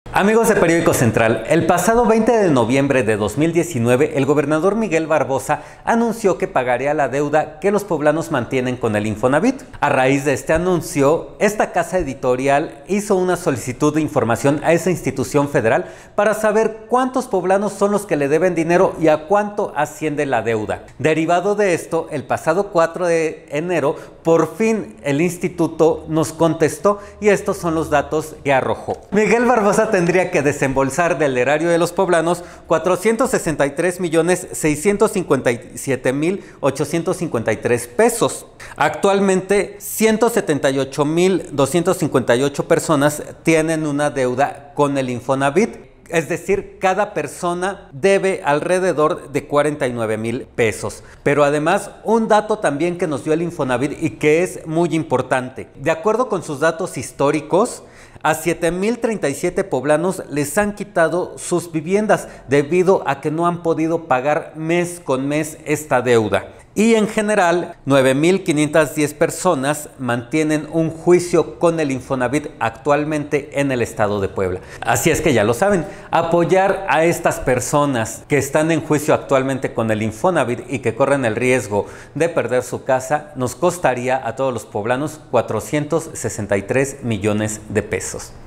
Amigos de Periódico Central, el pasado 20 de noviembre de 2019, el gobernador Miguel Barbosa anunció que pagaría la deuda que los poblanos mantienen con el Infonavit. A raíz de este anuncio, esta casa editorial hizo una solicitud de información a esa institución federal para saber cuántos poblanos son los que le deben dinero y a cuánto asciende la deuda. Derivado de esto, el pasado 4 de enero, por fin el instituto nos contestó y estos son los datos que arrojó. Miguel Barbosa tendría que desembolsar del erario de los poblanos 463,657,853 pesos. Actualmente 178,258 personas tienen una deuda con el Infonavit. Es decir, cada persona debe alrededor de 49,000 pesos. Pero además, un dato también que nos dio el Infonavit y que es muy importante. De acuerdo con sus datos históricos, a 7,037 poblanos les han quitado sus viviendas debido a que no han podido pagar mes con mes esta deuda. Y en general, 9,510 personas mantienen un juicio con el Infonavit actualmente en el estado de Puebla. Así es que ya lo saben, apoyar a estas personas que están en juicio actualmente con el Infonavit y que corren el riesgo de perder su casa, nos costaría a todos los poblanos 463 millones de pesos.